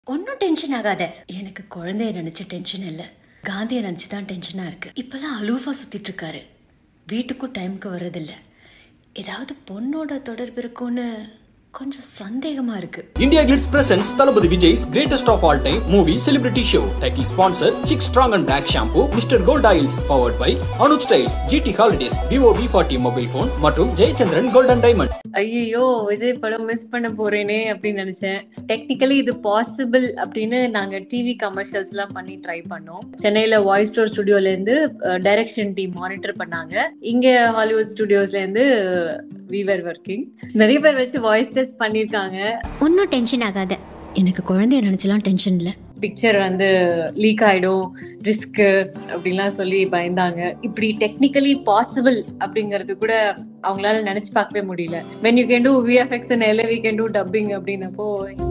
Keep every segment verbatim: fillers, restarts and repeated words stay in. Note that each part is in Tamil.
ஒன்னும் டென்ஷன் ஆகாத. எனக்கு குழந்தைய நினைச்ச டென்ஷன் இல்ல. காந்திய நினைச்சுதான் டென்ஷனா இருக்கு. இப்பெல்லாம் அலூஃபா சுத்திட்டு இருக்காரு. வீட்டுக்கும் டைமுக்கு வர்றதில்ல. ஏதாவது பொண்ணோட தொடர்பு இருக்கும்னு கொஞ்சம் சந்தேகமா இருக்கு. India Glitz presents Thalapathy Vijay's greatest of all time movie celebrity show. Title sponsor Chick Strong and Black Shampoo, Mister Gold Oils, powered by Anuj Styles, G T Holidays, Vivo V forty mobile phone மற்றும் ஜெயச்சந்திரன் Golden Diamond. ஐயோ விஜய் படம் மிஸ் பண்ண போறேனே அப்படின்னு நினைச்சேன். டெக்னிக்கலி இது பாசிபிள் அப்படின்னு நாங்க டிவி கமர்ஷியல்ஸ் எல்லாம் பண்ணி ட்ரை பண்ணோம். சென்னையில வாய்ஸ் ஸ்டோர் ஸ்டுடியோல இருந்து டைரக்ஷன் டீம் மானிட்டர் பண்ணாங்க. இங்க ஹாலிவுட் ஸ்டுடியோஸ்ல இருந்து we were working. நிறைய பேர் வச்சு வாய்ஸ் டெஸ்ட் பண்ணிருக்காங்க. ஒன்னும் டென்ஷன் ஆகாத. எனக்கு குழந்தைய நினைச்சலாம் டென்ஷன் இல்ல. பிக்சர் வந்து லீக் ஆயிடும், ரிஸ்க் அப்படின்லாம் சொல்லி பயந்தாங்க. இப்படி டெக்னிக்கலி பாசிபிள் அப்படிங்கறது கூட அவங்களால நினைச்சு பார்க்கவே முடியல. when you can do V F X and L A, we can do dubbing அப்படின்னப்போ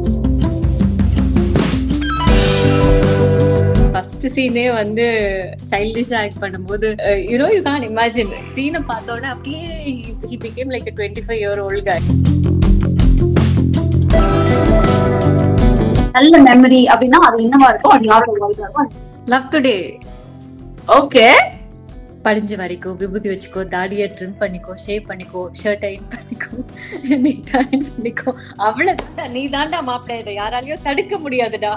ஃபர்ஸ்ட் சீனே வந்து சைல்டிஷா ஆக்ட் பண்ணும்போது you know you can't imagine. சீனை பார்த்தோன்னே அப்படியே he became like a twenty-five year old guy. நல்ல மெமரி அப்படின்னா அது என்னவா இருக்கும்? அது யாரோட வாய்ஸா இருக்கும்? Love Today. ஓகே. படிஞ்ச வரைக்கும் விபூதி வச்சுக்கோ, தாடியை ட்ரிம் பண்ணிக்கோ, ஷேப் பண்ணிக்கோ, ஷர்ட் அயன் பண்ணிக்கோ, நீட் அயன் பண்ணிக்கோ. அவ்வளவுதான்டா, நீ தாண்டா மாப்பிள்ளை. இதை யாராலையும் தடுக்க முடியாதுடா.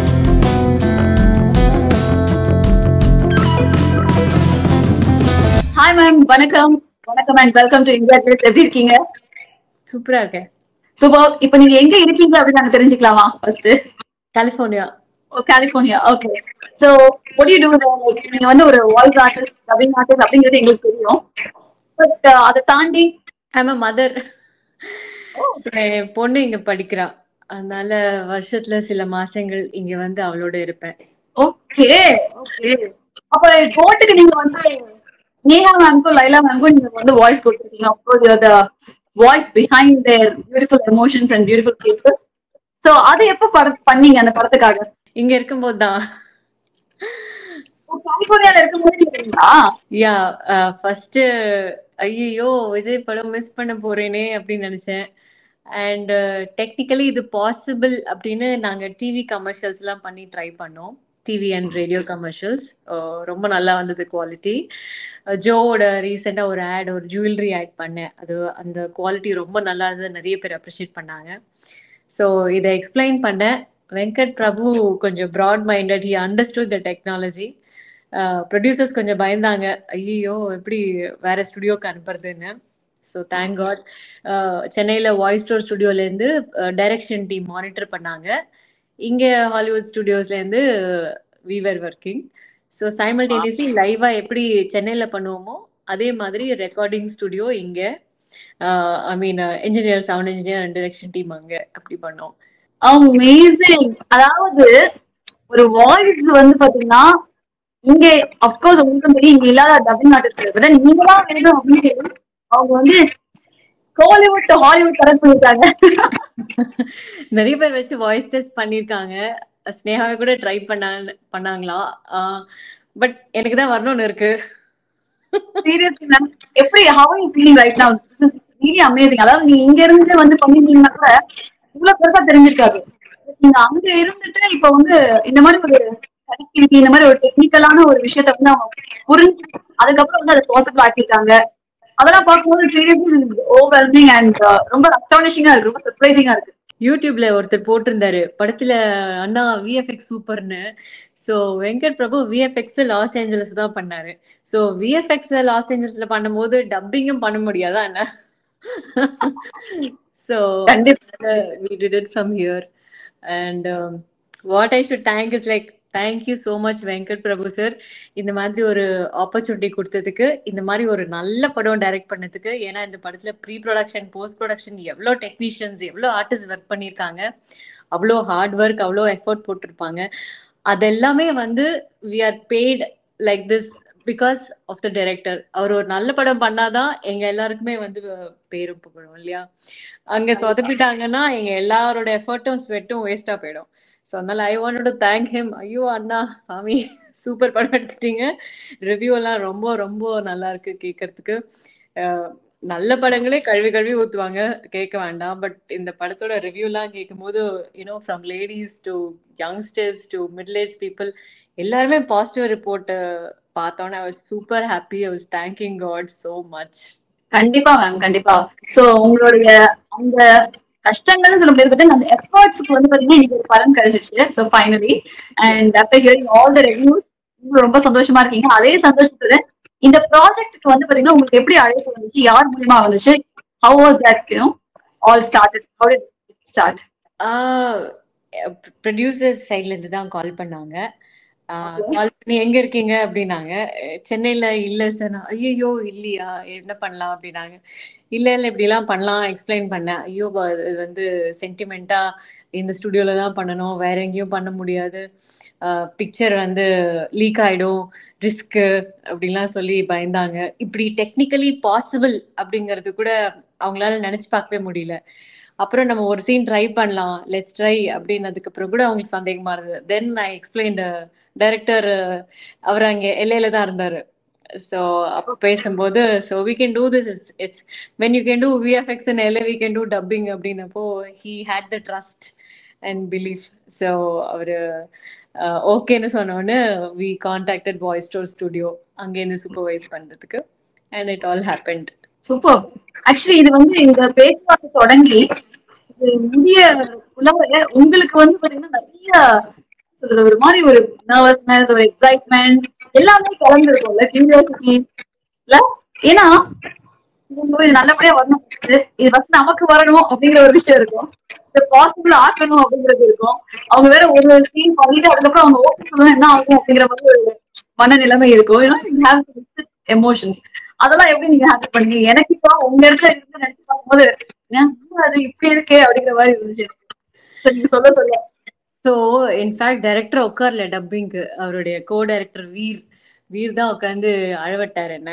ஹாய் மேம், வணக்கம். வணக்கம் and welcome to India Glitz. எப்படி இருக்கீங்க? சூப்பரா இருக்கேன். சூப்பர். இப்போ நீங்க எங்க இருக்கீங்க அப்படின்னு நாங்க தெரிஞ்சுக்கலாமா? First California. Oh, California. Okay. So what do you do there? Like நீங்க வந்து ஒரு வாய்ஸ் ஆர்டிஸ்ட், டப்பிங் ஆர்டிஸ்ட் அப்படிங்கிறது எங்களுக்கு தெரியும். பட் அதை தாண்டி ஐம் a மதர். என் பொண்ணு இங்க படிக்கிறா. அதனால வருஷத்துல சில மாசங்கள் இங்க வந்து அவளோட இருப்பேன். Okay okay. அப்ப கோட்டுக்கு நீங்க வந்து நேஹா மேம்க்கும் லைலா மேம்க்கும் நீங்க வந்து வாய்ஸ் கொடுத்துருக்கீங்க. of course you're the voice behind their beautiful emotions and beautiful faces. So அது எப்ப படம் பண்ணீங்க அந்த படத்துக்காக? இங்க இருக்கும்போது தான். கலிபோர்னியால இருக்கும்போது இருக்கீங்களா? யா, ஃபர்ஸ்ட் ஐயோ விஜய் படம் மிஸ் பண்ண போறேனே அப்படின்னு நினைச்சேன். அண்ட் டெக்னிக்கலி இது பாசிபிள் அப்படின்னு நாங்க டிவி கமர்ஷியல்ஸ் எல்லாம் பண்ணி ட்ரை பண்ணோம். டிவி அண்ட் ரேடியோ கமர்ஷியல்ஸ் ரொம்ப நல்லா வந்தது குவாலிட்டி. ஜோவோட ரீசெண்டா ஒரு ஆட், ஒரு ஜுவல்லரி ஆட் பண்ணேன். அது அந்த குவாலிட்டி ரொம்ப நல்லா இருந்தது. நிறைய பேர் அப்ரிஷியேட் பண்ணாங்க. ஸோ இதை எக்ஸ்பிளைன் பண்ணேன். வெங்கட் பிரபு கொஞ்சம் broad minded, he understood the technology. Producers கொஞ்சம் பயந்தாங்க, ஐயோ எப்படி வேற ஸ்டுடியோக்கு அனுப்புறதுன்னு. ஸோ தேங்க் காட் சென்னையில் வாய்ஸ் ஸ்டோர் ஸ்டுடியோலேருந்து டைரக்ஷன் டீம் மானிட்டர் பண்ணாங்க. இங்கே ஹாலிவுட் ஸ்டுடியோஸ்லேருந்து we were working. So simultaneously லைவாக எப்படி சென்னையில் பண்ணுவோமோ அதே மாதிரி ரெக்கார்டிங் ஸ்டுடியோ இங்கே, I mean engineer, sound engineer and direction team அங்கே அப்படி பண்ணோம். அமேசிங். அதாவது ஒரு வாய்ஸ் வந்து பாத்தீங்கன்னா இங்க அப்கோர்ஸ் உங்களுக்கு தெரியும், இங்க இல்லாத டப்பிங் ஆர்டிஸ்ட் நீங்க தான் வேணும் அப்படின்னு அவங்க வந்து ஹாலிவுட் டு ஹாலிவுட் கரெக்ட் பண்ணிருக்காங்க. நிறைய பேர் வச்சு வாய்ஸ் டெஸ்ட் பண்ணிருக்காங்க. ஸ்னேகாவை கூட ட்ரை பண்ண பண்ணாங்களா? பட் எனக்கு தான் வரணும்னு இருக்கு. சீரியஸ்லி மேம், எப்படி how are you feeling right now? This is really amazing. அதாவது நீங்க இங்க இருந்து வந்து பண்ணிருந்தீங்கன்னா கூட இவ்வளவு பெருசா தெரிஞ்சிருக்காது. நீங்க அங்க இருந்துட்டு இப்ப வந்து இந்த மாதிரி ஒரு கனெக்டிவிட்டி, இந்த மாதிரி ஒரு டெக்னிக்கலான ஒரு விஷயத்த வந்து அவங்க புரிஞ்சு அதுக்கப்புறம் வந்து அதை பாசிபிள் ஆக்கிருக்காங்க. அதெல்லாம் பார்க்கும்போது சீரியஸ்லி ஓவர்வெல்மிங் அண்ட் ரொம்ப அஸ்டானிஷிங்கா இருக்கு, ரொம்ப சர்ப்ரைசிங்கா இருக்கு. யூடியூப்ல ஒருத்தர் போட்டிருந்தாரு படத்துல அண்ணா விஎஃப்எக்ஸ் சூப்பர்னு. So Venkat Prabhu VFX Los Angeles தான் பண்ணாரு. ஸோ விஎஃப்எக்ஸ் லாஸ் ஏஞ்சல்ஸ்ல பண்ணும்போது டப்பிங்கும் பண்ண முடியாதா என்ன? So we did it from here. And um, what I should thank is like thank you so much Venkat Prabhu sir, இந்த மாதிரி ஒரு ஆப்பர்ச்சுனிட்டி கொடுத்ததுக்கு, இந்த மாதிரி ஒரு நல்ல படம் டைரக்ட் பண்ணதுக்கு. ஏன்னா இந்த படத்துல ப்ரீ ப்ரொடக்ஷன், போஸ்ட் ப்ரொடக்ஷன், எவ்வளோ டெக்னீஷியன்ஸ், எவ்வளோ ஆர்டிஸ்ட் ஒர்க் பண்ணியிருக்காங்க, அவ்வளோ ஹார்ட் ஒர்க், அவ்வளோ எஃபர்ட் போட்டிருப்பாங்க. அதெல்லாமே வந்து we are paid like this because of the director. அவர் ஒரு நல்ல படம் பண்ணாதான் எங்க எல்லாருக்குமே வந்து பேரும் புகழும் இல்லையா? அங்க சொதப்பிட்டாங்கன்னா எங்க எல்லாரோட எஃபர்ட்டும் ஸ்வெட்டும் வேஸ்டா போயிடும். ஸோ அதனால I wanted to thank him. ஐயோ அண்ணா சாமி, சூப்பர் படம் எடுத்துட்டீங்க. ரிவ்யூ எல்லாம் ரொம்ப ரொம்ப நல்லா இருக்கு கேட்கறதுக்கு. நல்ல படங்களே கழுவி கழுவி ஊத்துவாங்க, கேட்க வேண்டாம். பட் இந்த படத்தோட ரிவ்யூலாம் கேட்கும்போது you know from ladies to youngsters to middle age people எல்லாருமே பாசிட்டிவ் ரிப்போர்ட் பார்த்தோன்னே I was super happy. I was thanking God so much. கண்டிப்பா மேம், கண்டிப்பா. சோ உங்களுடைய அந்த கஷ்டங்கள்னு சொல்ல முடியாது, பட் அந்த எஃபர்ட்ஸ்க்கு வந்து பாத்தீங்கன்னா இன்னைக்கு ஒரு பலன் கிடைச்சிருச்சு. So finally and after hearing all the reviews ரொம்ப சந்தோஷமா இருக்கீங்க. அதே சந்தோஷத்துல இந்த ப்ராஜெக்ட்டுக்கு வந்து பாத்தீங்கன்னா உங்களுக்கு எப்படி அழைப்பு வந்துச்சு, யார் மூலியமா வந்துச்சு, how was that you know all started, how did it start? Producers சைட்ல இருந்து தான் கால் பண்ணாங்க. கால் பண்ணி எங்க இருக்கீங்க அப்படின்னாங்க. சென்னையில இல்ல சார். ஐயோ இல்லையா, என்ன பண்ணலாம் அப்படின்னாங்க. இல்ல இல்ல இப்படி எல்லாம் பண்ணலாம் எக்ஸ்பிளைன் பண்ணேன். ஐயோ இது வந்து சென்டிமெண்டா இந்த ஸ்டுடியோல தான் பண்ணணும், வேற எங்கேயும் பண்ண முடியாது, பிக்சர் வந்து லீக் ஆயிடும், ரிஸ்க் அப்படின்லாம் சொல்லி பயந்தாங்க. இப்படி டெக்னிக்கலி பாசிபிள் அப்படிங்கிறது கூட அவங்களால நினைச்சு பார்க்கவே முடியல. அப்புறம் நம்ம ஒரு சீன் ட்ரை பண்ணலாம், லெட்ஸ் ட்ரை அப்படின்னதுக்கு அப்புறம் கூட அவங்களுக்கு சந்தேகமா இருந்தது. தென் ஐ எக்ஸ்பிளைன்ட் டைரக்டர், அவர் அங்கே எல்லையில தான் இருந்தாரு. ஸோ அப்போ பேசும்போது so we can do this, it's it's when you can do VFX in LA we can do dubbing அப்படின்னப்போ he had the trust and belief. So அவர் ஓகேன்னு சொன்னோன்னு we contacted by store studio அங்கேருந்து சூப்பர்வைஸ் பண்றதுக்கு and it all happened. Super. Actually இது வந்து இந்த பேச்சுவார்த்தை தொடங்கி முடிய உங்களுக்கு வந்து பாத்தீங்கன்னா நிறைய சொல்றது ஒரு மாதிரி ஒரு நர்வஸ்னஸ், ஒரு எக்ஸைட்மெண்ட் எல்லாமே கலந்துருக்கும்ல, கியூரியாசிட்டி இல்ல? ஏன்னா இது நல்லபடியா வரணும், இது ஃபர்ஸ்ட் நமக்கு வரணும் அப்படிங்கிற ஒரு விஷயம் இருக்கும், இது பாசிபிள் ஆக்கணும் அப்படிங்கிறது இருக்கும். அவங்க வேற ஒரு சீன் பண்ணிட்டு அதுக்கப்புறம் அவங்க ஓகே சொல்லணும் என்ன ஆகும் அப்படிங்கிற மாதிரி ஒரு மனநிலைமை இருக்கும். எமோஷன்ஸ் அதெல்லாம் எப்படி நீங்க ஹேண்டில் பண்ணீங்க? எனக்கு இப்போ உங்க இடத்துல இருந்து நினைச்சு பார்க்கும்போது அது இப்படி இருக்கே அப்படிங்கிற மாதிரி இருந்துச்சு. நீங்க சொல்ல சொல்ல ஸோ இன்ஃபேக்ட் டைரக்டர் உட்கார்ல டப்பிங்க்கு, அவருடைய கோ டைரக்டர் வீர் வீர் தான் உட்காந்து அழவட்டார் என்ன.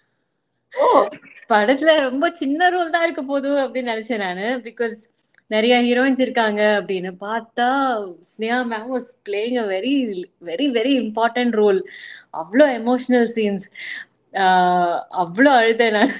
படத்துல ரொம்ப சின்ன ரோல் தான் இருக்க போது அப்படின்னு நினைச்சேன் நானு, பிகாஸ் நிறைய ஹீரோயின்ஸ் இருக்காங்க அப்படின்னு பார்த்தா Sneha ma'am was playing a very very very important role. அவ்வளோ எமோஷனல் சீன்ஸ், அவ்வளோ அழுதேன் நான்.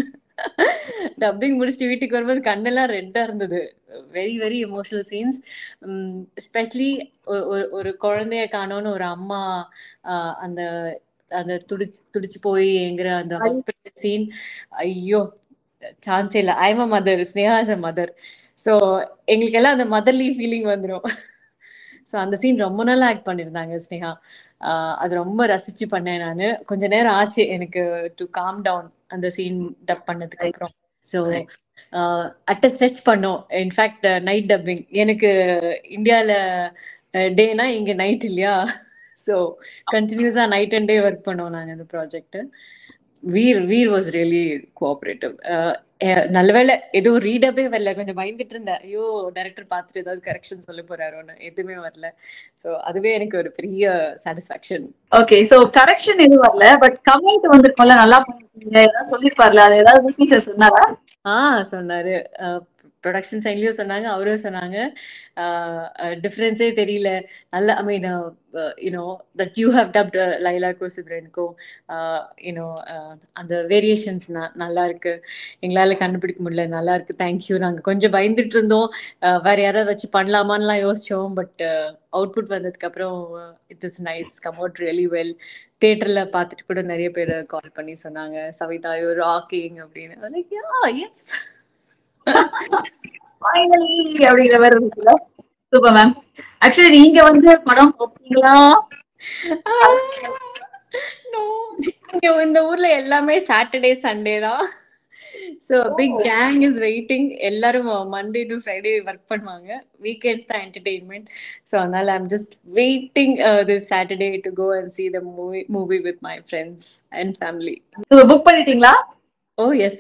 டப்பிங் முடிச்சுட்டு வீட்டுக்கு வரும்போது கண்ணெல்லாம் ரெட்டா இருந்தது. Very very emotional scenes. Especially ஒரு குழந்தைய காணோன்னு ஒரு அம்மா அந்த அந்த துடிச்சு துடிச்சு போய் எங்கிற அந்த ஹாஸ்பிட்டல் சீன், ஐயோ சான்ஸே இல்லை. I am a mother, Sneha is a mother. So எங்களுக்கு எல்லாம் அந்த மதர்லி ஃபீலிங் வந்துடும். ஸோ அந்த சீன் ரொம்ப நல்லா ஆக்ட் பண்ணியிருந்தாங்க ஸ்னேஹா. அது ரொம்ப ரசிச்சு பண்ணேன் நான். கொஞ்ச நேரம் ஆச்சு எனக்கு டு காம் டவுன் அந்த சீன் டப் பண்ணதுக்கு அப்புறம். ஸோ அட்ட ஸ்ட்ரெச் பண்ணோம். இன்ஃபேக்ட் நைட் டப்பிங், எனக்கு இந்தியாவில் டேனா இங்கே நைட் இல்லையா, ஸோ கண்டினியூஸாக நைட் அண்ட் டே ஒர்க் பண்ணோம் நாங்கள் இந்த project. We're we're was really cooperative. நல்லவேளை எதுவும் ரீடப்பே வரல, கொஞ்சம் பயந்துட்டு இருந்தேன், ஐயோ டைரக்டர் பார்த்துட்டு ஏதாவது கரெக்ஷன் சொல்ல போறாரோன்னு. எதுவுமே வரல. ஸோ அதுவே எனக்கு ஒரு பெரிய சாட்டிஸ்ஃபேக்ஷன். ஓகே, ஸோ கரெக்ஷன் எதுவும் வரல, பட் கமெண்ட் வந்திருக்கோம்ல, நல்லா பண்ணிருக்கீங்க ஏதாவது சொல்லிருப்பார்ல, அது ஏதாவது வீக்னஸ் சொன்னாரா? ஆஹ் சொன்னாரு, ப்ரொடக்ஷன் சைட்லயும் சொன்னாங்க, அவரும் சொன்னாங்க டிஃப்ரென்ஸே தெரியல, நல்ல I mean you know that you have dubbed லைலாக்கோ சிப்ரனுக்கோ யூனோ அந்த வேரியேஷன்ஸ் நல்லா இருக்கு, எங்களால கண்டுபிடிக்க முடியல, நல்லா இருக்கு, தேங்க்யூ. நாங்க கொஞ்சம் பயந்துட்டு இருந்தோம், வேற யாராவது வச்சு பண்ணலாமான்லாம் யோசிச்சோம், பட் அவுட்புட் வந்ததுக்கு அப்புறம் it is nice, come out really well. தியேட்டர்ல பார்த்துட்டு கூட நிறைய பேர் கால் பண்ணி சொன்னாங்க, சவிதா யூ ராக்கிங் அப்படின்னு. லைக் யா எஸ் ஃபைனலி அப்படிங்கிற மாதிரி இருந்துச்சுல. Super ma'am. ஆக்சுவலி நீங்க வந்து படம் பார்த்தீங்களா? இந்த ஊர்ல எல்லாமே சாட்டர்டே சண்டே தான். So big gang is waiting. எல்லாரும் மண்டே டு ஃப்ரைடே ஒர்க் பண்ணுவாங்க, வீக்கெண்ட்ஸ் தான் என்டர்டெயின்மெண்ட். ஸோ அதனால I'm just waiting this Saturday to go and see the movie movie with my friends and family. Book பண்ணிட்டீங்களா? Oh S.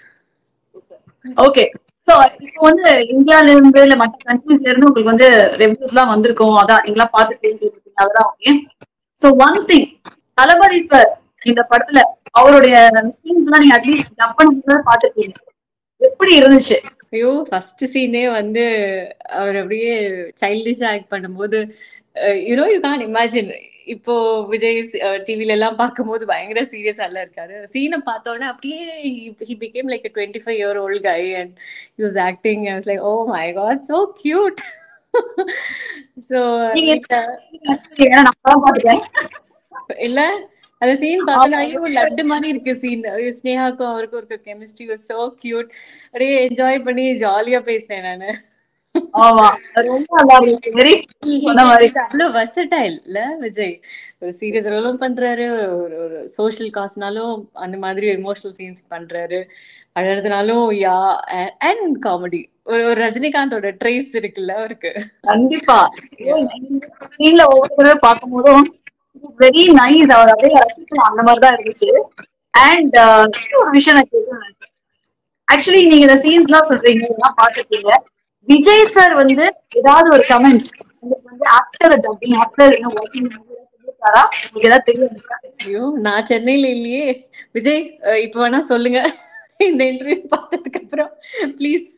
ஓகே, சோ இப்போ வந்து இந்தியால இருந்து இல்ல மற்ற கண்ட்ரீஸ்ல இருந்து உங்களுக்கு வந்து ரிவ்யூஸ் எல்லாம் வந்திருக்கும், அதான் நீங்களா பாத்துட்டு அதெல்லாம் okay. So one thing, Thalapathy sir இந்த படத்துல அவருடைய சீன்ஸ் எல்லாம் நீங்க அட்லீஸ்ட் டப் பண்ணி பாத்துருக்கீங்க, எப்படி இருந்துச்சு? ஐயோ ஃபர்ஸ்ட் சீனே வந்து அவர் அப்படியே சைல்டிஷா ஆக்ட் பண்ணும்போது யூனோ யூ கான் இமேஜின் இப்போ விஜய் டிவில எல்லாம் பார்க்கும்போது பயங்கர சீரியஸா எல்லாம் இருக்காரு. சீனை பார்த்தோன்னே அப்படியே he became like a twenty-five year old guy and he was acting. I was like, oh my god, so cute. So நீங்க like, uh, ஏன்னா நான் படம் பார்த்துட்டேன். இல்ல அந்த சீன் பார்த்தோன்னா ஐயோ லட்டு மாதிரி இருக்கு சீன். ஸ்னேகாக்கும் அவருக்கும் இருக்க கெமிஸ்ட்ரி was so cute. அப்படியே என்ஜாய் பண்ணி ஜாலியா பேசினேன் நானு. ஆமா ரொம்ப நல்லா இருக்கு. வெரி சொன்ன மாதிரி அவ்வளவு versatile இல்ல விஜய். ஒரு சீரியஸ் ரோலும் பண்றாரு, ஒரு ஒரு சோஷியல் காஸ்னாலும் அந்த மாதிரி எமோஷனல் சீன்ஸ் பண்றாரு, அழறதுனாலும் யா அண்ட் காமெடி. ஒரு ஒரு ரஜினிகாந்தோட ட்ரெய்ட்ஸ் இருக்குல்ல அவருக்கு. கண்டிப்பா சீன்ல ஒவ்வொரு தடவை பார்க்கும் போதும் வெரி நைஸ். அவர் அப்படியே ரசிக்கலாம் அந்த மாதிரிதான் இருந்துச்சு. அண்ட் ஒரு விஷயம் நான் கேட்கணும். ஆக்சுவலி நீங்க இந்த சீன்ஸ் எல்லாம் சொல்றீங்க, இதெல்லாம் பார்த்துருக்கீங்க. விஜய் சார் வந்து ஏதாவது ஒரு கமெண்ட் உங்களுக்கு வந்து ஆஃப்டர் டப்பிங் ஆஃப்டர் என்ன வாட்சிங் சொல்லிருக்காரா? உங்களுக்கு ஏதாவது தெரியும்? ஐயோ நான் சென்னையில இல்லையே விஜய். அஹ் இப்ப வேணா சொல்லுங்க இந்த இன்டர்வியூ பார்த்ததுக்கு அப்புறம் ப்ளீஸ்.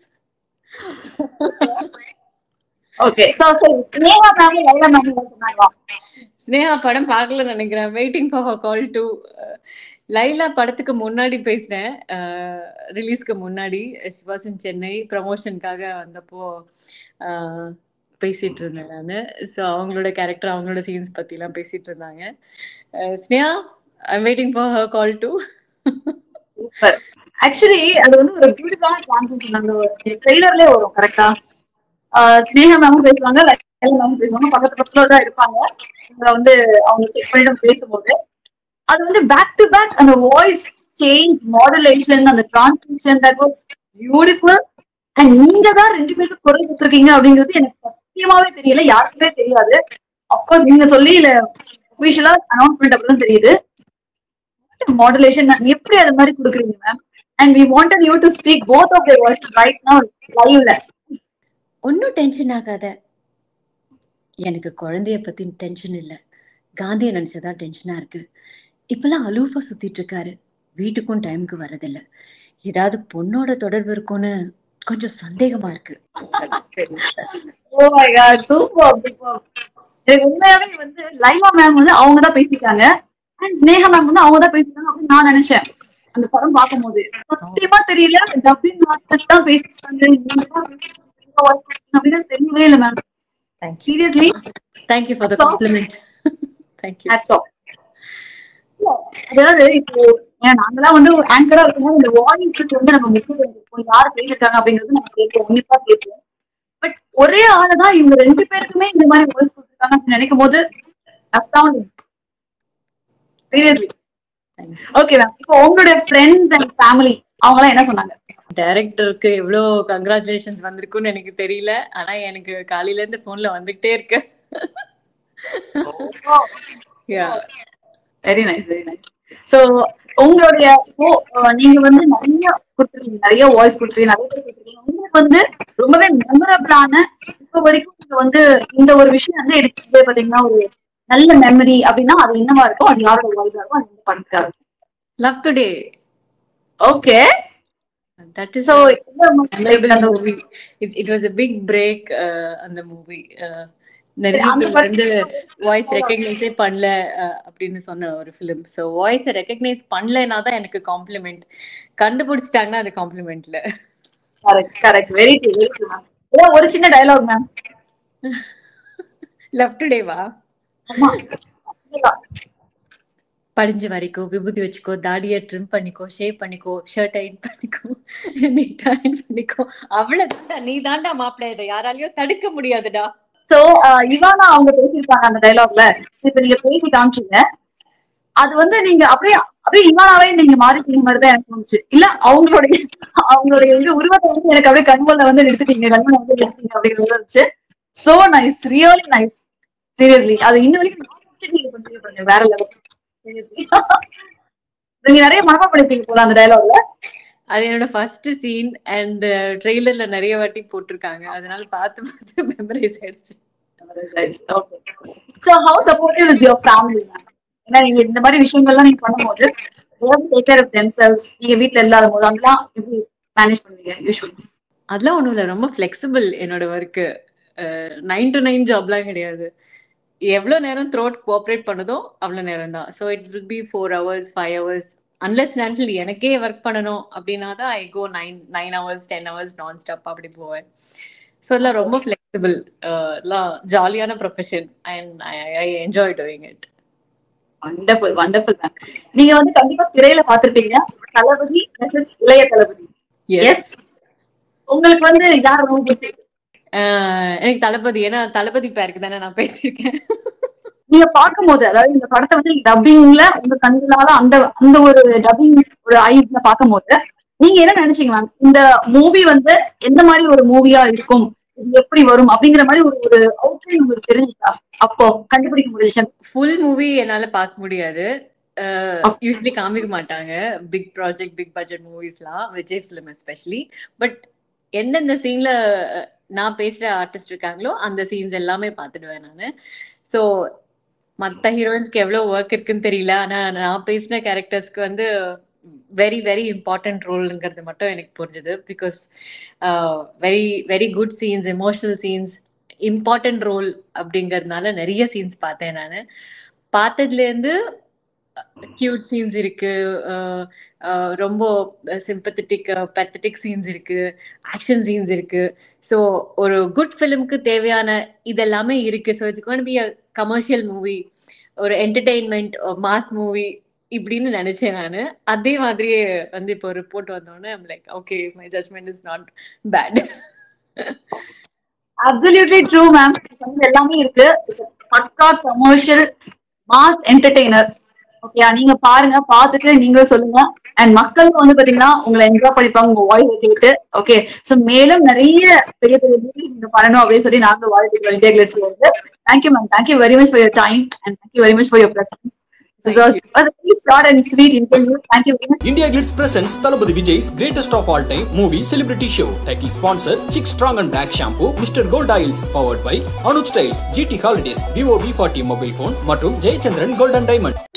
ஓகே சோ சரி ஸ்னேகா மேம் லைலா மேம் சொன்னாங்களா? ஸ்னேகா படம் பார்க்கல நினைக்கிறேன். Waiting for her call too. Laila படத்துக்கு முன்னாடி பேசினேன், ரிலீஸ்க்கு முன்னாடி. ஷி வாஸ் இன் சென்னை ப்ரமோஷனுக்காக வந்தப்போ அஹ், பேசிட்டு இருந்தேன் நான். ஸோ அவங்களோட கேரக்டர் அவங்களோட சீன்ஸ் பத்திலாம் பேசிட்டு இருந்தாங்க. Ah, Sneha I am waiting for her call too. Super. Actually அது வந்து ஒரு பியூட்டிஃபுல்லான டிரான்ஸ்லேஷன் அந்த ட்ரெய்லர்லயே வரும் கரெக்டா? ஸ்னேகா மேமும் பேசுவாங்க, லைலா மேமும் பேசுவாங்க, பக்கத்து பக்கத்துல தான் இருப்பாங்க. இதுல வந்து அவங்க செக் பண்ணிட்டு பேசும்போது அது வந்து பேக் டு பேக் அந்த வாய்ஸ் சேஞ்ச் மாடுலேஷன் அந்த translation that was beautiful. And நீங்க தான் ரெண்டு பேரும் குரல் கொடுத்துருக்கீங்க அப்படிங்கிறது எனக்கு சத்தியமாவே தெரியல, யாருக்குமே தெரியாது. அப்கோர்ஸ் நீங்க சொல்லி இல்ல அபிஷியலா அனௌன்ஸ்மெண்ட் அப்படிதான் தெரியுது. மாடுலேஷன் எப்படி அது மாதிரி கொடுக்குறீங்க ma'am? And we wanted you to speak both of their voice right now லைவ்ல. ஒன்னும் டென்ஷன் ஆகாத. எனக்கு குழந்தைய பத்தி டென்ஷன் இல்ல, காந்தியை நினைச்சதான் டென்ஷனா இருக்கு. இப்பெல்லாம் அலூஃபா சுத்திட்டு இருக்காரு, வீட்டுக்கும் டைமுக்கு வரதில்ல. ஏதாவது பொண்ணோட தொடர்பு இருக்கும்னு கொஞ்சம் சந்தேகமா இருக்கு. Oh my God super super. எனக்கு உண்மையாவே வந்து லைவா மேம் வந்து அவங்க தான் பேசிட்டாங்க அண்ட் ஸ்னேகா மேம் வந்து அவங்க தான் பேசிட்டாங்க அப்படின்னு நான் நினைச்சேன் அந்த படம் பார்க்கும்போது. சத்தியமா தெரியல, டப்பிங் ஆர்டிஸ்ட் தான் பேசிட்டாங்க அப்படின்னு தெரியவே இல்லை ma'am. Seriously thank you for the compliment. Thank you. Hats off. அதாவது இப்போ ஏன் நாங்கெல்லாம் வந்து ஆங்கரா இருக்கும்போது இந்த வாய்ஸ் வந்து நம்ம முக்கியம் யாரு பேசிட்டாங்க அப்படிங்கிறது நம்ம கேட்போம், உன்னிப்பா கேட்போம். பட் ஒரே ஆளுதான் இவங்க ரெண்டு பேருக்குமே இந்த மாதிரி வாய்ஸ் கொடுத்துருக்காங்க அப்படின்னு நினைக்கும் போது சீரியஸ்லி. ஓகே மேம், இப்போ உங்களுடைய ஃப்ரெண்ட்ஸ் அண்ட் ஃபேமிலி அவங்க எல்லாம் என்ன சொன்னாங்க? டைரக்டருக்கு எவ்வளோ கங்க்ராச்சுலேஷன்ஸ் வந்திருக்குன்னு எனக்கு தெரியல, ஆனா எனக்கு காலையில இருந்து போன்ல வந்துகிட்டே இருக்கு. Very nice very nice. So உங்களுடைய இப்போ நீங்க வந்து நிறைய கொடுத்துருக்கீங்க, நிறைய வாய்ஸ் கொடுத்துருக்கீங்க, நிறைய பேர் கொடுத்துருக்கீங்க. உங்களுக்கு வந்து ரொம்பவே மெமரபிளான இப்ப வரைக்கும் நீங்க வந்து இந்த ஒரு விஷயம் வந்து எடுத்து பாத்தீங்கன்னா ஒரு நல்ல மெமரி அப்படின்னா அது என்னவா இருக்கும்? அது யாரோட வாய்ஸா இருக்கும்? அது இந்த படத்துக்காக இருக்கும். Love Today. Okay, that is so a memorable movie. it, it was a big break. uh, அந்த மூவி நிறைய பேர் வந்து வாய்ஸ் ரெக்கக்னைஸே பண்ணல அப்படின்னு சொன்ன ஒரு ஃபிலிம். ஸோ வாய்ஸ் ரெக்கக்னைஸ் பண்ணலனா தான் எனக்கு காம்ப்ளிமெண்ட், கண்டுபிடிச்சிட்டாங்கன்னா அது காம்ப்ளிமெண்ட்ல. Correct correct very true very true ma'am. ஏதாவது ஒரு சின்ன டயலாக் மேம். லவ் டுடேவா? ஆமா, படிஞ்ச வரைக்கும் விபூதி வச்சுக்கோ, தாடியை ட்ரிம் பண்ணிக்கோ, ஷேவ் பண்ணிக்கோ, ஷர்ட் அயன் பண்ணிக்கோ, நீட்டா அயன் பண்ணிக்கோ, அவ்வளவுதான்டா. நீ தாண்டா மாப்பிள்ளை, இதை யாராலையும் தடுக்க முடியாதுடா. சோ இவானா அவங்க பேசியிருக்காங்க அந்த டயலாக்ல. இப்ப நீங்க பேசி காமிச்சீங்க, அது வந்து நீங்க அப்படியே அப்படியே இவானாவே நீங்க மாறிட்டீங்க மாதிரிதான் எனக்கு தோணுச்சு. இல்ல அவங்களுடைய அவங்களுடைய வந்து உருவத்தை வந்து எனக்கு அப்படியே கண்மூல வந்து நிறுத்திட்டீங்க, கண்மூல வந்து நிறுத்திட்டீங்க அப்படிங்கிறது இருந்துச்சு. So nice, really nice. Seriously அது இன்ன வரைக்கும் நீங்க பண்ணுங்க வேற லெவல். நீங்க நிறைய மனப்பா பண்ணிருப்பீங்க போல அந்த டயலாக்ல. அது என்னோட ஃபர்ஸ்ட் சீன் அண்ட் ட்ரெய்லர்ல நிறைய வாட்டி போட்டிருக்காங்க, அதனால பார்த்து பார்த்து மெமரைஸ் ஆயிடுச்சு. So how supportive is your family? ஏன்னா நீங்க இந்த மாதிரி விஷயங்கள்லாம் நீங்க பண்ணும்போது take care of themselves, நீங்க வீட்ல இல்லாத போது அதெல்லாம் எப்படி மேனேஜ் பண்ணுவீங்க யூசுவலி? அதெல்லாம் ஒண்ணும் இல்ல, ரொம்ப ஃபிளெக்சிபிள் என்னோட ஒர்க்கு. நைன் டு நைன் ஜாப்லாம் கிடையாது. எவ்வளவு நேரம் த்ரோட் கோஆப்ரேட் பண்ணுதோ அவ்வளவு நேரம் தான். So it will be four hours five hours unless naturally எனக்கே ஒர்க் பண்ணணும் அப்படின்னா தான் I go nine nine hours ten hours நான் ஸ்டாப் அப்படி போவேன். ஸோ இதெல்லாம் ரொம்ப ஃபிளெக்சிபிள், எல்லாம் ஜாலியான profession and I enjoy doing it. Wonderful wonderful ma'am. நீங்க வந்து கண்டிப்பா திரையில பாத்திருப்பீங்க தளபதி வெர்சஸ் இளைய தளபதி. எஸ், உங்களுக்கு வந்து யார் ரொம்ப பிடிக்கும்? எனக்கு தளபதி, ஏன்னா தளபதி பேருக்கு தானே நான் பேசியிருக்கேன். நீங்க பார்க்கும் போது, அதாவது இந்த படத்தை வந்து டப்பிங்ல உங்க கண்களால அந்த அந்த ஒரு டப்பிங் ஒரு ஐல பார்க்கும் போது நீங்க என்ன நினைச்சீங்க மேம்? இந்த மூவி வந்து எந்த மாதிரி ஒரு மூவியா இருக்கும், இது எப்படி வரும் அப்படிங்கிற மாதிரி ஒரு ஒரு அவுட்லைன் உங்களுக்கு தெரிஞ்சுச்சா? அப்போ கண்டுபிடிக்க முடிஞ்சு? ஃபுல் மூவி என்னால பார்க்க முடியாது, யூஸ்வலி காமிக்க மாட்டாங்க பிக் ப்ராஜெக்ட் பிக் பட்ஜெட் மூவிஸ்லாம், விஜய் ஃபிலிம் எஸ்பெஷலி. பட் எந்தெந்த சீன்ல நான் பேசுற ஆர்டிஸ்ட் இருக்காங்களோ அந்த சீன்ஸ் எல்லாமே பார்த்துடுவேன் நானு. ஸோ மற்ற ஹீரோயின்ஸ்க்கு எவ்வளோ ஒர்க் இருக்குன்னு தெரியல, ஆனா நான் பேசின கேரக்டர்ஸ்க்கு வந்து வெரி வெரி இம்பார்ட்டன்ட் ரோல்ங்கிறது மட்டும் எனக்கு புரிஞ்சுது. Because very very good scenes, emotional scenes, important role அப்படிங்கறதுனால நிறைய சீன்ஸ் பார்த்தேன் நான். பார்த்ததுல இருந்து கியூட் சீன்ஸ் இருக்கு, ரொம்ப சிம்பத்தட்டிக் பெத்தட்டிக் சீன்ஸ் இருக்கு, ஆக்ஷன் சீன்ஸ் இருக்கு. ஸோ ஒரு குட் ஃபிலிம்க்கு தேவையான இதெல்லாமே இருக்கு. So it's going to be a commercial movie, ஒரு என்டர்டெயின்மெண்ட் மாஸ் மூவி இப்படின்னு நினைச்சேன் நானு. அதே மாதிரியே வந்து இப்போ ரிப்போர்ட் வந்தோடனே I'm like okay, my judgement is not bad. Absolutely true ma'am. எல்லாமே இருக்கு, பக்கா கமர்ஷியல் மாஸ் என்டர்டெய்னர். ஓகே, நீங்க பாருங்க, பாத்துட்டு நீங்களும் சொல்லுங்க. அண்ட் மக்களும் வந்து பாத்தீங்கன்னா உங்களை என்ஜாய் பண்ணிப்பாங்க உங்க வாய்ஸ் கேட்டு. ஓகே, சோ மேலும் நிறைய பெரிய பெரிய மூவிஸ் நீங்க பண்ணணும் அப்படின்னு சொல்லி நாங்க வாழ்த்துக்கள் இந்தியா கிளிட்ஸ்ல இருந்து. Thank you ma'am, thank you very much for your time and thank you very much for your presence. This was a very short and sweet interview. Thank you very much. India Glitz presents Thalapathy Vijay's greatest of all time movie celebrity show. Title sponsor Chick Strong and Black Shampoo, Mister Gold Oils, powered by Anuj Styles, G T Holidays, Vivo V forty mobile phone மற்றும் ஜெயச்சந்திரன் Gold and Diamond.